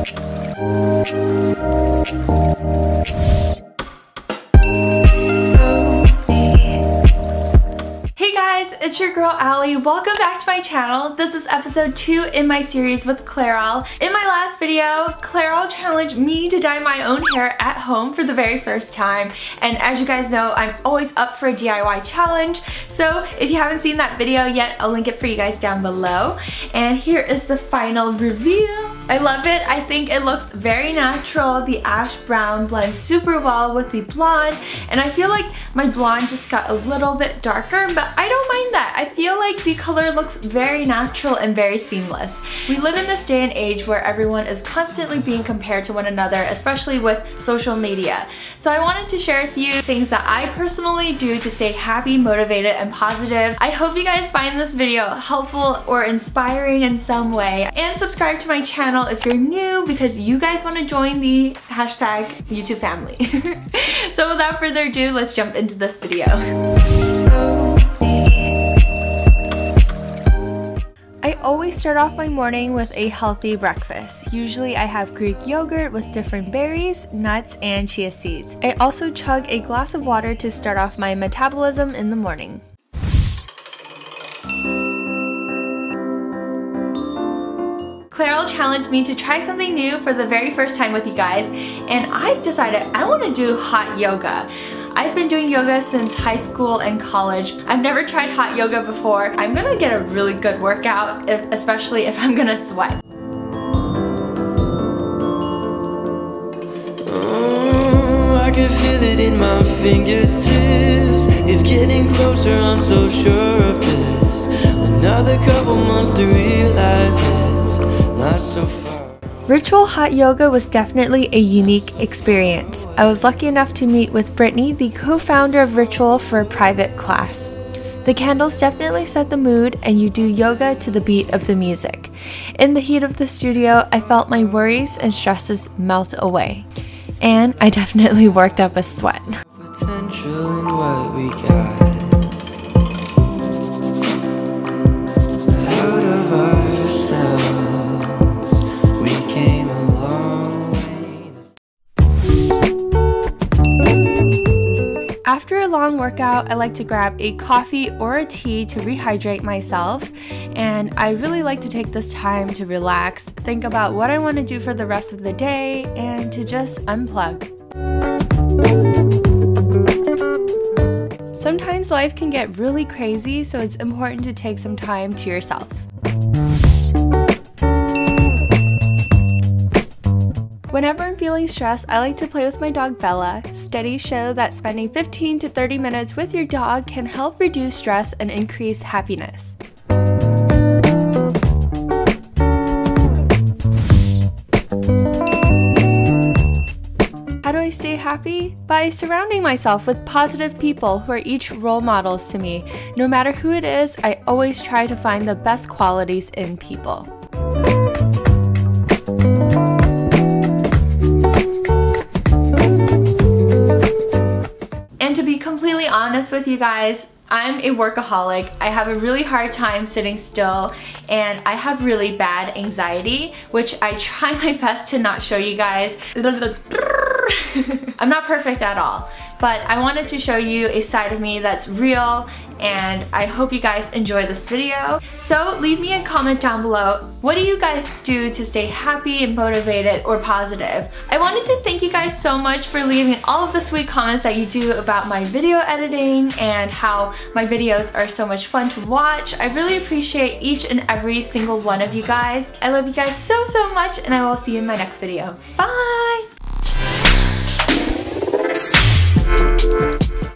It's your girl Allie. Welcome back to my channel. This is episode 2 in my series with Clairol. In my last video, Clairol challenged me to dye my own hair at home for the very first time. And as you guys know, I'm always up for a DIY challenge. So if you haven't seen that video yet, I'll link it for you guys down below. And here is the final reveal. I love it. I think it looks very natural. The ash brown blends super well with the blonde. And I feel like my blonde just got a little bit darker, but I don't mind that. I feel like the color looks very natural and very seamless. We live in this day and age where everyone is constantly being compared to one another, especially with social media. So I wanted to share a few things that I personally do to stay happy, motivated, and positive. I hope you guys find this video helpful or inspiring in some way. And subscribe to my channel if you're new, because you guys want to join the hashtag YouTube family. So without further ado, let's jump into this video. I always start off my morning with a healthy breakfast. Usually I have Greek yogurt with different berries, nuts, and chia seeds. I also chug a glass of water to start off my metabolism in the morning. Clairol challenged me to try something new for the very first time with you guys, and I decided I want to do hot yoga. I've been doing yoga since high school and college. I've never tried hot yoga before. I'm gonna get a really good workout, especially if I'm gonna sweat. Oh, I can feel it in my fingertips. It's getting closer, I'm so sure of this. Another couple months to realize it's not so far. Ritual hot yoga was definitely a unique experience. I was lucky enough to meet with Brittany, the co-founder of Ritual, for a private class. The candles definitely set the mood, and you do yoga to the beat of the music. In the heat of the studio, I felt my worries and stresses melt away. And I definitely worked up a sweat. Potential in what we got. Out of ourselves. After a long workout, I like to grab a coffee or a tea to rehydrate myself, and I really like to take this time to relax, think about what I want to do for the rest of the day, and to just unplug. Sometimes life can get really crazy, so it's important to take some time to yourself. Whenever I'm feeling stressed, I like to play with my dog Bella. Studies show that spending 15 to 30 minutes with your dog can help reduce stress and increase happiness. How do I stay happy? By surrounding myself with positive people who are each role models to me. No matter who it is, I always try to find the best qualities in people. And to be completely honest with you guys, I'm a workaholic. I have a really hard time sitting still, and I have really bad anxiety, which I try my best to not show you guys. I'm not perfect at all, but I wanted to show you a side of me that's real, and I hope you guys enjoy this video. So leave me a comment down below. What do you guys do to stay happy and motivated or positive? I wanted to thank you guys so much for leaving all of the sweet comments that you do about my video editing and how my videos are so much fun to watch. I really appreciate each and every single one of you guys. I love you guys so much, and I will see you in my next video. Bye!